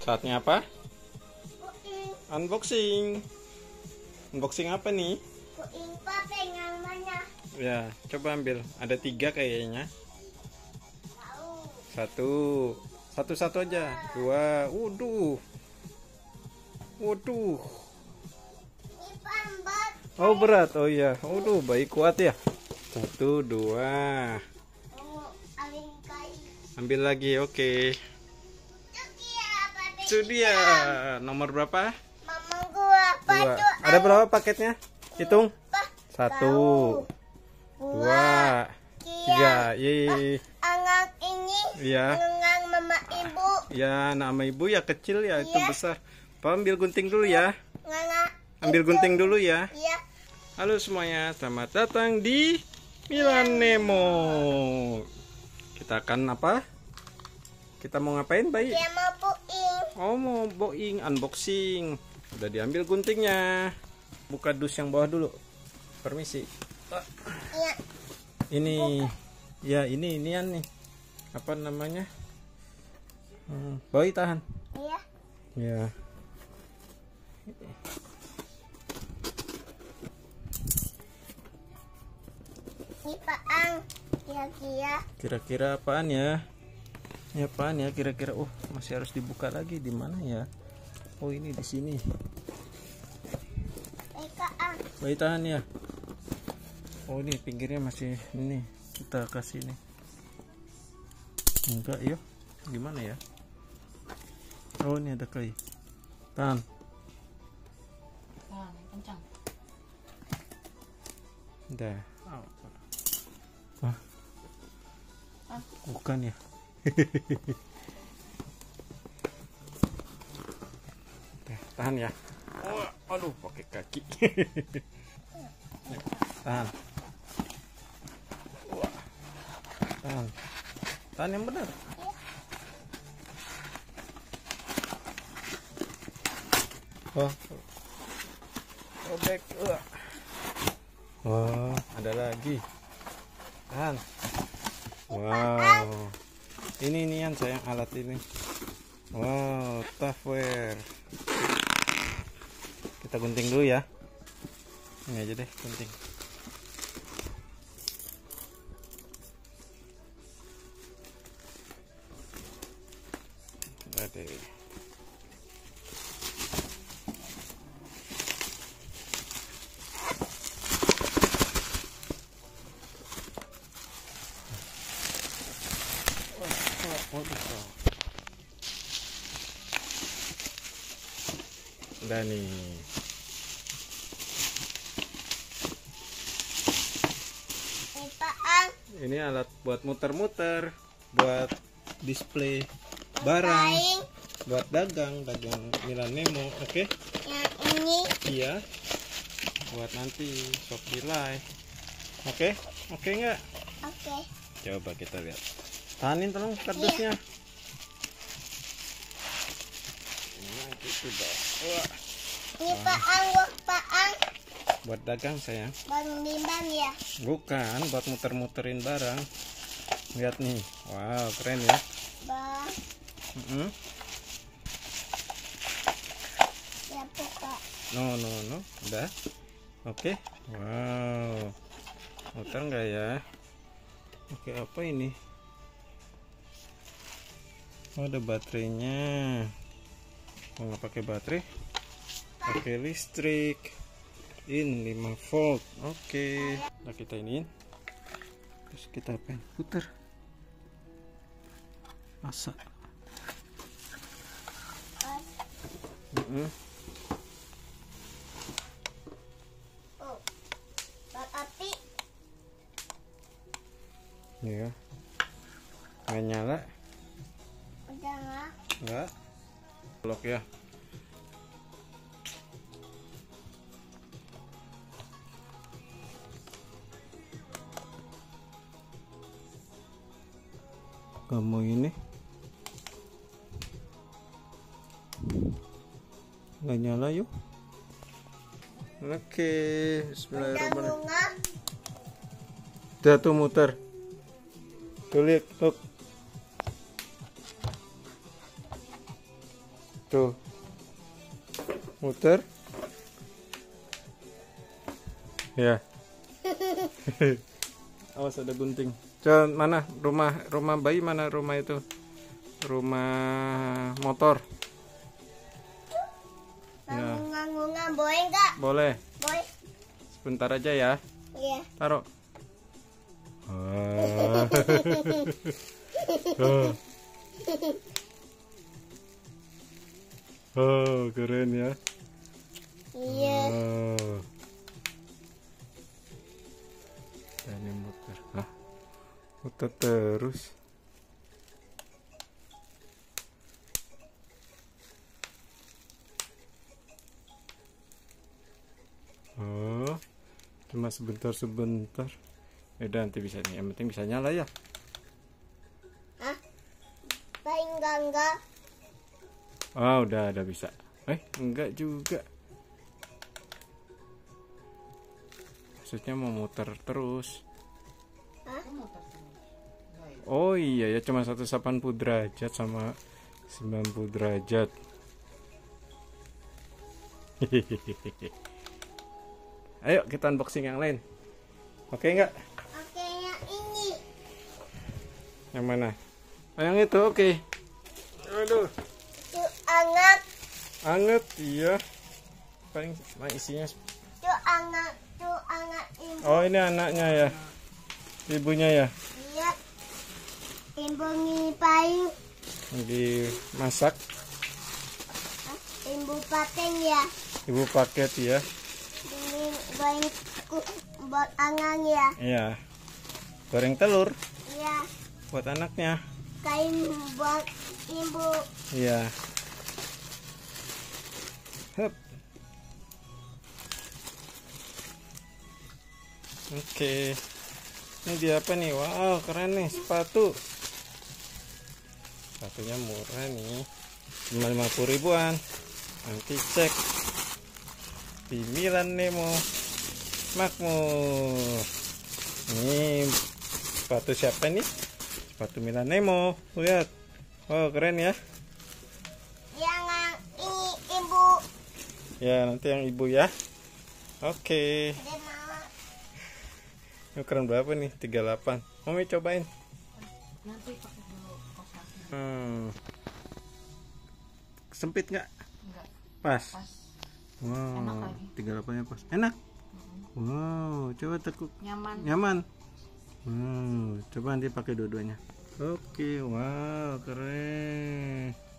Saatnya apa? Puing. Unboxing. Unboxing apa nih? Puing papeng yang mana? Ya, coba ambil. Ada 3 kayaknya. Tahu. Satu aja. 2. Waduh. Ini pambat. Oh berat. Oh iya. Waduh, baik kuat ya. 1, 2. Mau alin kai. Ambil lagi. Oke. Cukia papeng. Itu dia. Nomor berapa? Mama gua 2. baju. Ada berapa paketnya? Hitung. Apa? 1, 2, 3. Yeay. Angang ini. Iya. Angang mama ibu. Ya, nama ibu ya kecil ya, itu Iya. besar. Pak, ambil gunting dulu ya. Nganga. Ambil gunting dulu ya. Iya. Halo semuanya, selamat datang di Milan Nemo. Kita akan apa? Kita mau ngapain, Bayi? Dia mau puing. Oh, mau boing unboxing. Udah diambil guntingnya. Buka dus yang bawah dulu. Permisi. Iya. Ini, ya inian nih. Apa namanya? Boy tahan. Iya. Ya. Ini paang. Kira-kira. Kira-kira apaan ya? Ini apaan ya kira-kira? Oh, masih harus dibuka lagi. Di mana ya? Oh, ini di sini. Kaang. Baik, tahan ya. Oh, ini pinggirnya masih ini. Kita kasih ini. Enggak, yuk. Gimana ya? Oh, ini ada clay. Tahan. Nah, yang kencang. Udah. Wah. Bukan ya. Tahan ya. Aduh, pakai kaki. Tahan. Tahan. Tahan yang benar. Oh. Robek. Wah, ada lagi. Tahan. Wow. Ini nian sayang alat ini. Wow, Tupperware. Kita gunting dulu ya. Ini aja deh gunting. Ada. Udah nih. Ini paang. Ini alat buat muter-muter, buat display barang, Paing. buat dagang Milan Nemo, oke? Yang ini. Iya. Buat nanti Shopee Live. Oke? Oke nggak? Oke. Coba kita lihat. Tahanin tolong kardusnya. Nah, gitu dong. Wah. Ini paang. Wah paang. Buat dagang sayang. Bang bimbang ya. Bukan, buat muter-muterin barang. Lihat nih. Wow, keren ya. Bang. Ya buka. No. Udah. Oke. Wow. Muter nggak ya? Oke, apa ini? Oh, ada baterainya. Oh, nggak pakai baterai. Pakai listrik. In 5 volt. Oke. Nah, kita iniin. Terus kita apain? Putar. Masa. Oh. Bang api. Ya. Nggak nyala. Udah nggak? Enggak. Lock ya. Kamu ini nggak nyala yuk. Oke, Udah bismillahirrahmanirrahim. bunga. Udah tuh muter. Tuh lihat, tuh. Tuh. Muter. Ya. Awas ada gunting. Coba mana rumah bayi, mana rumah itu? Rumah motor. Ya. Ngunga boleh nggak? Boleh. Boleh. Sebentar aja ya. Iya. Taruh. Ah. Oh. Oh, keren ya. Iya. Oh. Ini muter. Hah? Muter terus. Oh, cuma sebentar. Udah nanti bisa nih. Yang penting bisa nyala ya. Hah? Baik enggak? Ah, udah bisa. Enggak juga. Maksudnya mau muter terus. Hah? Oh iya ya, cuma 180 derajat sama 90 derajat. Ayo kita unboxing yang lain. Oke enggak? Oke, yang ini. Yang mana? Oh, yang itu oke. Aduh, Itu anget. anget iya. Paling isinya. Itu anget ini. Oh, ini anaknya ya. Ibunya ya. Iya. Ibu ngipain. Dimasak. Ibu paten ya. Ibu paket ya. Ini buat angang ya. Iya. Goreng telur Iya. buat anaknya. Kain buat ibu. Iya. Hup. Oke. Ini dia apa nih? Wow, keren nih sepatu. Sepatunya murah nih. Cuma 50 ribuan. Nanti cek di Milan Nemo Makmur. Ini sepatu siapa nih? Sepatu Milan Nemo. Lihat. Oh, keren ya. Yang ini ibu. Ya, nanti yang ibu ya. Oke. Dia mau. Ini ukuran berapa nih? 38. Mami cobain. Nanti pakai dulu kos kaki. Sempit nggak? Enggak, Pas. pas. Wow. Enak lagi. 38 nya pas. Enak. Wow, coba tekuk. Nyaman. Nyaman. Coba nanti pakai dua-duanya. Oke, wow, keren.